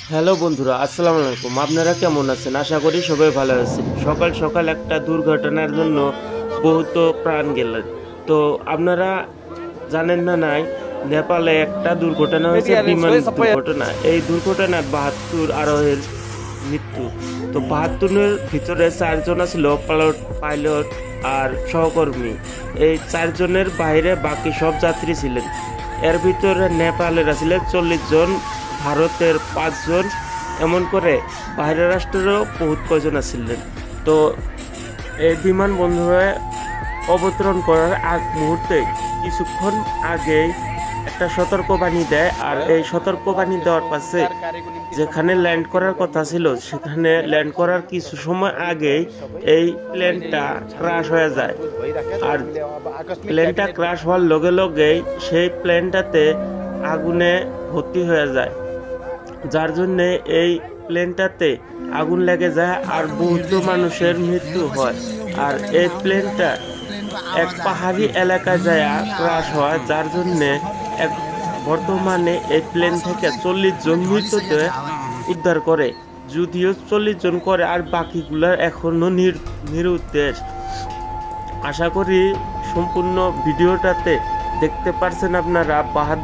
Hello বন্ধুরা, আসসালামু আলাইকুম। আপনারা কেমন আছেন? আশা করি সবাই ভালো আছেন। সকাল সকাল একটা দুর্ঘটনার জন্য বহুত প্রাণ গেলেন। তো আপনারা জানেন না নাই, নেপালে একটা দুর্ঘটনা হয়েছে, বিমান দুর্ঘটনা। এই দুর্ঘটনায় 72 আরোহীর মৃত্যু। তো 72-এর ভিতরে 4 জন ছিল পাইলট আর সহকর্মী। এই 4 জনের বাইরে বাকি সব যাত্রী ছিলেন। এর ভিতরে নেপালের ছিলেন 40 জন, ভারতের 5 জন, এমন করে বাইরের রাষ্ট্রেরও বহুত কয়জন ছিলেন। তো এই বিমানবন্দরে অবতরণ করার আগ মুহূর্তে কিছুক্ষণ আগেই একটা সতর্কবাণী দেয়, আর এই সতর্কবাণী দেওয়ার পাশে যেখানে ল্যান্ড করার কথা ছিল সেখানে ল্যান্ড করার কিছু সময় আগেই এই প্লেনটা ক্রাশ হয়ে যায়। আর প্লেনটা ক্রাশ হওয়ার লগে লগেই সেই প্লেনটাতে আগুনে ভর্তি হয়ে যায়, যার জন্য এই প্লেনটাতে আগুন লেগে যায় আর বহুত মানুষের মৃত্যু হয়। আর এই প্লেনটা এক পাহাড়ি এলাকায় যায় ক্রাশ হয়, যার জন্য বর্তমানে এই প্লেন থেকে 40 জন মৃতদেহ উদ্ধার করে, যদিও 40 জন করে আর বাকিগুলার এখনো নিরুদ্দেশ। আশা করি সম্পূর্ণ ভিডিওটাতে দেখতে পারছেন আপনারা।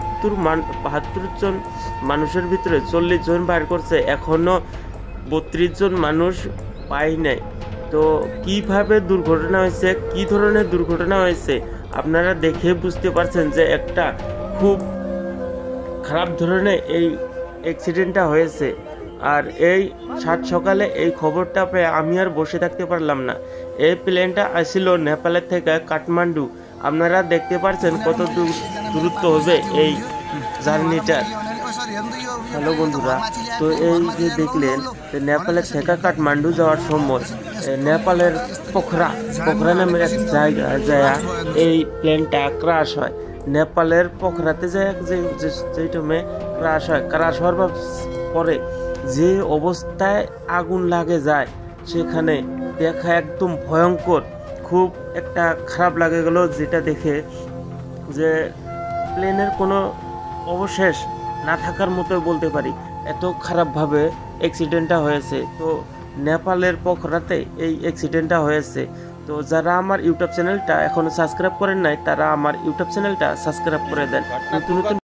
72 জন মানুষের ভিতরে 40 জন বাইর করছে, এখনো 32 জন মানুষ পাই নাই। তো কিভাবে দুর্ঘটনা হয়েছে, কি ধরনের দুর্ঘটনা হয়েছে আপনারা দেখে বুঝতে পারছেন যে একটা খুব খারাপ ধরনের এই অ্যাক্সিডেন্টটা হয়েছে। আর এই সাত সকালে এই খবরটা পেয়ে আমি আর বসে থাকতে পারলাম না। এই প্লেনটা আসছিল নেপালের থেকে কাঠমান্ডু। আপনারা দেখতে পাচ্ছেন কত দূরত্ব হবে এই জার্নিটা। হ্যালো বন্ধুরা, তো এই যে দেখলেন নেপালের থেকে কাঠমান্ডু যাওয়ার সময় নেপালের পোখরা নামের এক জায়গায় যায় এই প্লেনটা ক্রাশ হয়। নেপালের পোখরাতে যায় যে টাইমে ক্রাশ হওয়ার পরে যে অবস্থায় আগুন লাগে যায় সেখানে দেখা একদম ভয়ঙ্কর, খুব একটা খারাপ লাগে গেল যেটা দেখে, যে প্লেনের কোনো অবশেষ না থাকার মতো বলতে পারি, এত খারাপভাবে অ্যাক্সিডেন্টটা হয়েছে। তো নেপালের পোখরাতে এই অ্যাক্সিডেন্টটা হয়েছে। তো যারা আমার ইউটিউব চ্যানেলটা এখনো সাবস্ক্রাইব করেন নাই তারা আমার ইউটিউব চ্যানেলটা সাবস্ক্রাইব করে দেন। নতুন নতুন